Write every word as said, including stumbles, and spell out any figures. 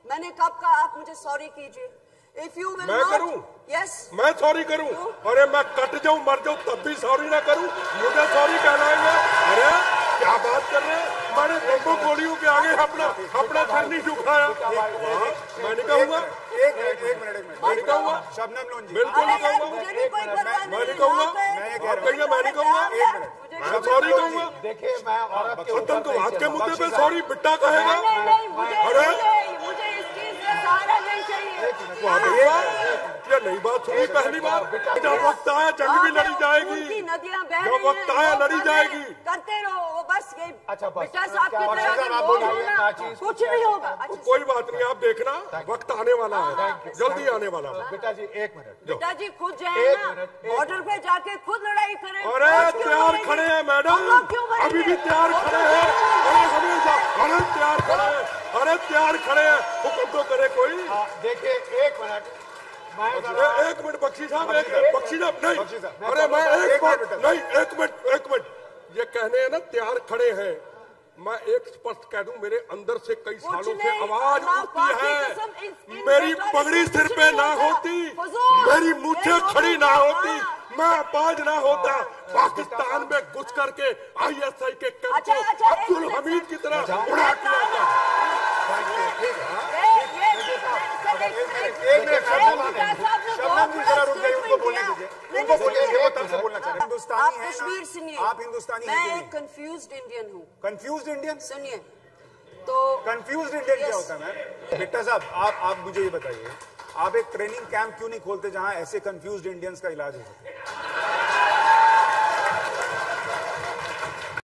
मैंने कब कहा आप मुझे सॉरी कीजिए? If you will मैं not, करूं? yes. मैं सॉरी करूं? अरे मैं कट जाऊं मर जाऊं तब भी सॉरी ना करूं? मुझे सॉरी कहलाएंगे? अरे क्या बात कर रहे हैं? मैंने बम्बू गोलियों के आगे अपना अपना सर नहीं झुकाया। मैं नहीं कहूँगा। एक मिनट एक मिनट एक मिनट मैं नहीं कहूँगा। शबनम लोन जी बिल्कुल नहीं कहूँगा। मुझे भी कोई परवाह नहीं। मैं नहीं कहूँगा। आप कहिए मैं नहीं कहूँगा। मैं सॉरी कहूँगा। देखिए मैं औरत के ऊपर आतंकवाद के मुद्दे पे सॉरी बिट्टा कहेगा? अरे मुझे इस चीज से सहारा नहीं चाहिए। ये नई बात सुनी पहली बार। जब वक्त आया जंग भी लड़ी जाएगी। नदियां बह जब वक्त आया लड़ी जाएगी। करते रहो वो बस ये अच्छा बेटा साहब की तरह कुछ नहीं होगा। कोई बात नहीं आप देखना वक्त आने वाला है जल्दी आने वाला है। बेटा जी एक मिनट बेटा जी खुद जाए ना बॉर्डर पे जाके खुद लड़ाई करें। अरे तैयार खड़े हैं मैडम अभी भी तैयार खड़े हैं। अरे हमेशा अरे तैयार खड़े हैं अरे तैयार खड़े हैं हुक्म तो करे कोई। देखिए एक मिनट एक मिनट बख्शी साहब एक मिनट बख्शी साहब नहीं अरे मैं एक मिनट नहीं एक मिनट एक मिनट ये कहने हैं ना तैयार खड़े हैं। मैं एक स्पष्ट कह दूं मेरे अंदर से कई सालों से आवाज उठती है मेरी पगड़ी सिर पे ना होती मेरी मूछें खड़ी ना होती मैं आवाज ना होता पाकिस्तान में घुस करके आईएसआई के कैंप को अब्दुल हमीद की तरह उड़ा दिया। एक मिनट शबनम जी जरा रुक जाइए उनको बोलने दीजिए उनको बोलने दीजिए वो तब से बोलना चाह रहे हैं। हिंदुस्तानी है कश्मीर सुनिए आप हिंदुस्तानी हैं मैं कंफ्यूज्ड इंडियन हूँ। कंफ्यूज्ड इंडियन सुनिए तो कंफ्यूज्ड इंडियन क्या होता है मैम? बिट्टा साहब आप आप मुझे ये बताइए आप एक ट्रेनिंग कैंप क्यों नहीं खोलते जहां ऐसे कंफ्यूज्ड इंडियंस का इलाज हो सके?